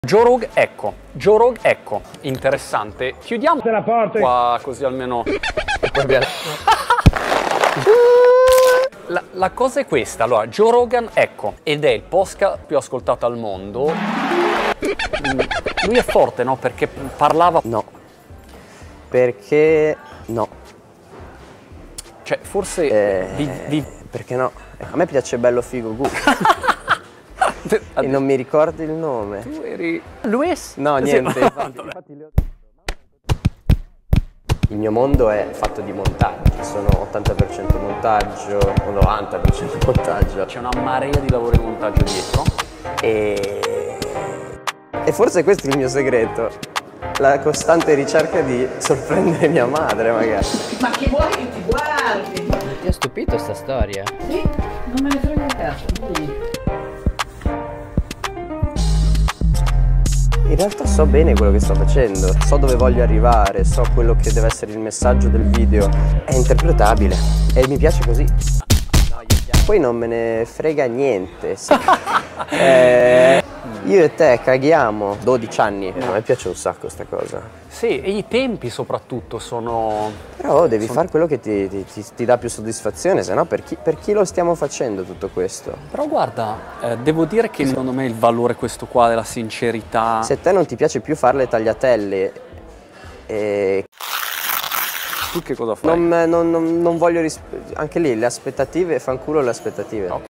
Joe Rogan, ecco, interessante. Chiudiamo la porta qua così almeno... La cosa è questa, allora, Joe Rogan, ecco, ed è il podcast più ascoltato al mondo. Lui è forte, no? Perché parlava... No. Perché no. Cioè, forse... Perché no? A me piace Bello Figo Gu. E non mi ricordo il nome. Tu eri... Luis? No, niente. Sì. Infatti le ho detto. Il mio mondo è fatto di montaggi, sono 80% montaggio, 90% montaggio. C'è una marea di lavoro di montaggio dietro. E forse questo è il mio segreto. La costante ricerca di sorprendere mia madre, magari. Ma che vuoi che ti guardi? Ti ha stupito sta storia? Sì, non me ne frega un cazzo. In realtà so bene quello che sto facendo, so dove voglio arrivare, so quello che deve essere il messaggio del video. È interpretabile e mi piace così. Poi non me ne frega niente. Io e te caghiamo 12 anni. A me piace un sacco sta cosa. Sì, e i tempi soprattutto sono... Però devi fare quello che ti dà più soddisfazione, se no per chi lo stiamo facendo tutto questo? Però guarda, devo dire che secondo me il valore questo qua della sincerità... Se a te non ti piace più fare le tagliatelle Tu che cosa fai? non voglio anche lì le aspettative, fanculo le aspettative.